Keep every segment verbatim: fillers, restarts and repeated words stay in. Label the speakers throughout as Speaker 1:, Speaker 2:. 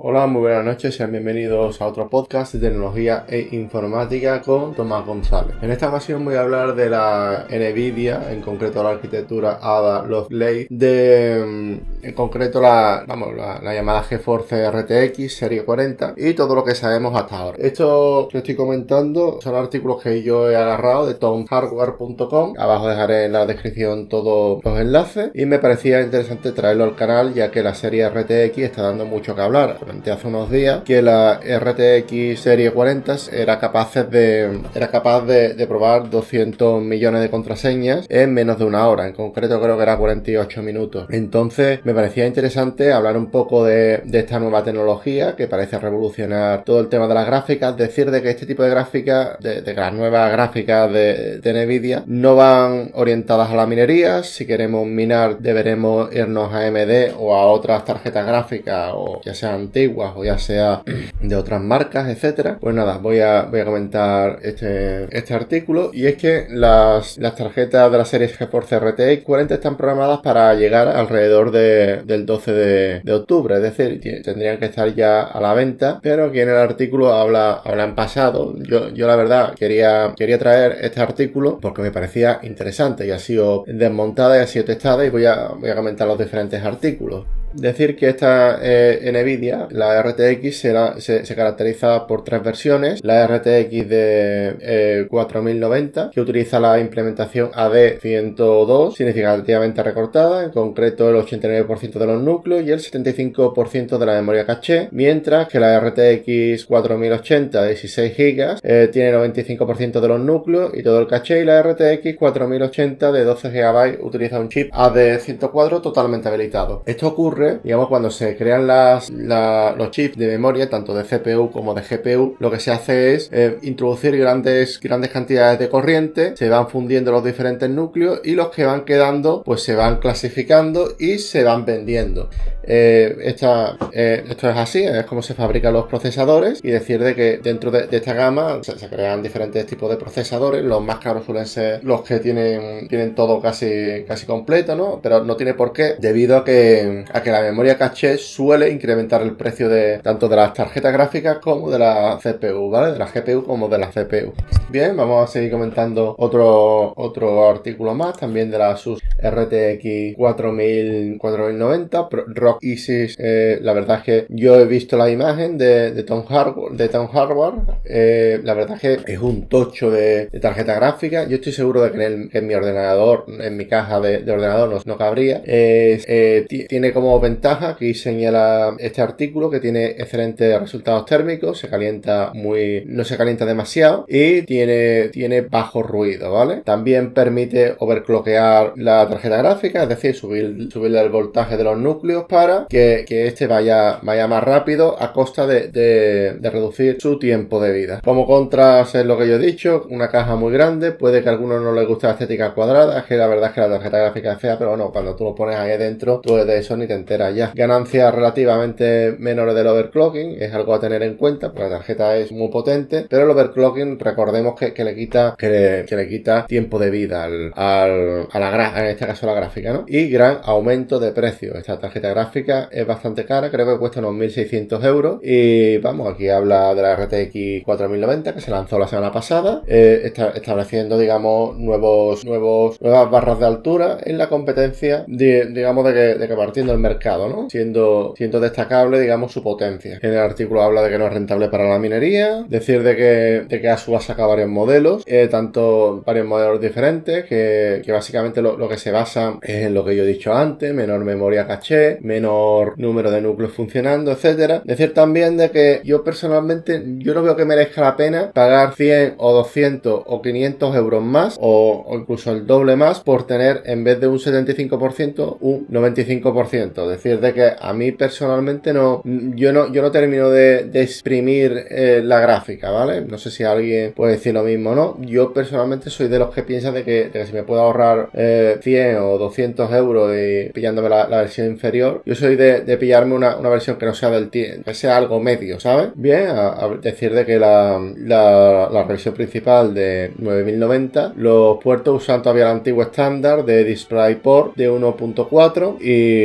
Speaker 1: Hola, muy buenas noches, sean bienvenidos a otro podcast de tecnología e informática con Tomás González. En esta ocasión voy a hablar de la NVIDIA, en concreto la arquitectura Ada Lovelace, de en concreto la, vamos, la, la llamada GeForce R T X serie cuarenta y todo lo que sabemos hasta ahora. Esto que estoy comentando son artículos que yo he agarrado de tom hardware punto com. Abajo dejaré en la descripción todos los enlaces y me parecía interesante traerlo al canal, ya que la serie R T X está dando mucho que hablar. Comenté hace unos días que la R T X serie cuarenta era capaz de era capaz de, de probar doscientos millones de contraseñas en menos de una hora. En concreto creo que era cuarenta y ocho minutos. Entonces me parecía interesante hablar un poco de, de esta nueva tecnología que parece revolucionar todo el tema de las gráficas. Decir de que este tipo de gráficas, de, de que las nuevas gráficas de, de NVIDIA no van orientadas a la minería. Si queremos minar deberemos irnos a A M D o a otras tarjetas gráficas, o ya sean antiguas o ya sea de otras marcas, etcétera. Pues nada, voy a, voy a comentar este, este artículo, y es que las, las tarjetas de la serie GeForce R T X cuarenta están programadas para llegar alrededor de, del doce de, de octubre, es decir, tendrían que estar ya a la venta, pero aquí en el artículo habla, habla en pasado. Yo, yo la verdad quería, quería traer este artículo porque me parecía interesante y ha sido desmontada y ha sido testada, y voy a, voy a comentar los diferentes artículos. Decir que esta eh, NVIDIA, la R T X, será, se, se caracteriza por tres versiones. La R T X de eh, cuatro mil noventa, que utiliza la implementación A D ciento dos, significativamente recortada, en concreto el ochenta y nueve por ciento de los núcleos y el setenta y cinco por ciento de la memoria caché, mientras que la R T X cuatro mil ochenta de dieciséis gigas eh, tiene noventa y cinco por ciento de los núcleos y todo el caché, y la R T X cuatro mil ochenta de doce gigabytes utiliza un chip A D ciento cuatro totalmente habilitado. Esto ocurre, digamos, cuando se crean las, la, los chips de memoria, tanto de C P U como de G P U. Lo que se hace es eh, introducir grandes, grandes cantidades de corriente, se van fundiendo los diferentes núcleos y los que van quedando pues se van clasificando y se van vendiendo. Eh, esta, eh, esto es así, es como se fabrican los procesadores, y decir de que dentro de, de esta gama se, se crean diferentes tipos de procesadores. Los más caros suelen ser los que tienen, tienen todo casi, casi completo, ¿no? Pero no tiene por qué, debido a que, a que la memoria caché suele incrementar el precio de tanto de las tarjetas gráficas como de la C P U, ¿vale? De la G P U como de la C P U. Bien, vamos a seguir comentando otro, otro artículo más, también de la Asus R T X cuatro mil noventa Rock Isis. Eh, la verdad es que yo he visto la imagen de, de Tom Hardware, de Tom Hardware. Eh, la verdad es que es un tocho de, de tarjeta gráfica. Yo estoy seguro de que en, el, en mi ordenador, en mi caja de, de ordenador no, no cabría. Eh, eh, tiene como ventaja, aquí señala este artículo, que tiene excelentes resultados térmicos, se calienta muy, no se calienta demasiado y tiene, tiene bajo ruido, ¿vale? También permite overclockear la tarjeta gráfica, es decir, subir, subirle el voltaje de los núcleos para que, que este vaya, vaya más rápido a costa de, de, de reducir su tiempo de vida. Como contras es lo que yo he dicho, una caja muy grande, puede que a algunos no les guste la estética cuadrada, es que la verdad es que la tarjeta gráfica es fea, pero no, cuando tú lo pones ahí dentro, tú de eso ni te enteras ya. Ganancias relativamente menores del overclocking, es algo a tener en cuenta, porque la tarjeta es muy potente, pero el overclocking, recordemos que, que le quita que le, que le quita tiempo de vida al, al, a la gra en este caso la gráfica, ¿no? Y gran aumento de precio. Esta tarjeta gráfica es bastante cara, creo que cuesta unos mil seiscientos euros, y vamos, aquí habla de la R T X cuatro mil noventa que se lanzó la semana pasada, eh, está estableciendo, digamos, nuevos, nuevos, nuevas barras de altura en la competencia, de, digamos, de que, de que partiendo el mercado, ¿no? Siendo, siendo destacable, digamos, su potencia. En el artículo habla de que no es rentable para la minería, decir de que, de que Asus ha sacado varios modelos, eh, tanto varios modelos diferentes, que, que básicamente lo, lo que se basa es en lo que yo he dicho antes, menor memoria caché, menor número de núcleos funcionando, etcétera. Decir también de que yo personalmente, yo no veo que merezca la pena pagar cien o doscientos o quinientos euros más, o, o incluso el doble más, por tener, en vez de un setenta y cinco por ciento, un noventa y cinco por ciento. Decir de que a mí personalmente no, yo no, yo no termino de, de exprimir eh, la gráfica, ¿vale? No sé si alguien puede decir lo mismo o no. Yo personalmente soy de los que piensan de que, de que si me puedo ahorrar eh, cien o doscientos euros y pillándome la, la versión inferior, yo soy de, de pillarme una, una versión que no sea del tiempo, que sea algo medio, ¿sabes? Bien, a, a decir de que la, la, la revisión principal de nueve mil noventa, los puertos usan todavía el antiguo estándar de DisplayPort de uno punto cuatro. y, y ¿qué es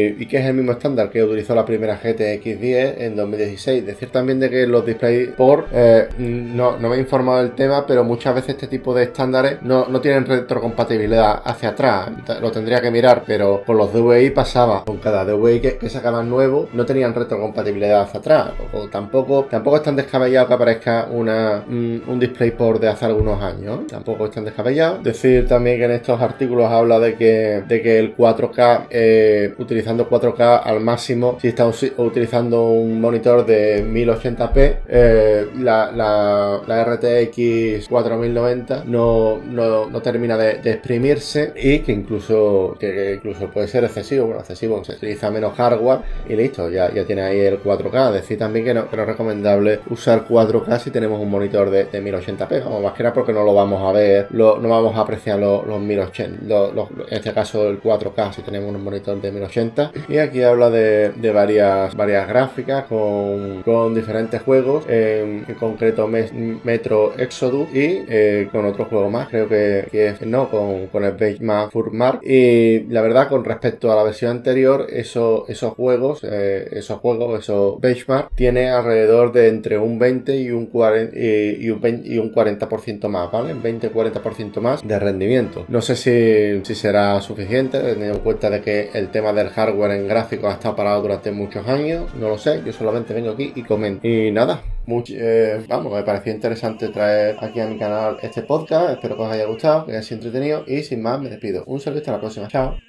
Speaker 1: el mismo estándar que utilizó la primera G T X diez en dos mil dieciséis. Decir también de que los DisplayPort, eh, no, no me he informado del tema, pero muchas veces este tipo de estándares no, no tienen retrocompatibilidad hacia atrás. Lo tendría que mirar, pero con los D V I pasaba. Con cada D V I que, que sacaban nuevo no tenían retrocompatibilidad hacia atrás. O, o tampoco, tampoco es tan descabellado que aparezca una, un, un DisplayPort de hace algunos años. Tampoco es tan descabellado. Decir también que en estos artículos habla de que, de que el cuatro K, eh, utilizando cuatro K al máximo, si está utilizando un monitor de mil ochenta p, eh, la, la, la R T X cuatro mil noventa no, no, no termina de, de exprimirse, y que incluso, que, que incluso puede ser excesivo. Bueno, excesivo, se utiliza menos hardware y listo, ya, ya tiene ahí el cuatro K. Decir también que no, que no es recomendable usar cuatro K si tenemos un monitor de, de mil ochenta p, vamos, más que nada porque no lo vamos a ver, lo, no vamos a apreciar los, los mil ochenta, los, los, en este caso el cuatro K si tenemos un monitor de mil ochenta. Y aquí habla de, de varias, varias gráficas con, con diferentes juegos, en, en concreto Metro Exodus, y eh, con otro juego más, creo que, que es, no, con, con el Benchmark Furmark. Y la verdad, con respecto a la versión anterior, eso, esos juegos, eh, esos juegos, esos Benchmark, tiene alrededor de entre un veinte y un cuarenta, y, y un veinte, y un cuarenta por ciento más, ¿vale? veinte cuarenta por ciento más de rendimiento. No sé si, si será suficiente, teniendo en cuenta de que el tema del hardware en gráficos ha estado parado durante muchos años. No lo sé, yo solamente vengo aquí y comento. Y nada, much, eh, vamos, me pareció interesante traer aquí a mi canal este podcast. Espero que os haya gustado, que haya sido entretenido, y sin más me despido. Un saludo, hasta la próxima, chao.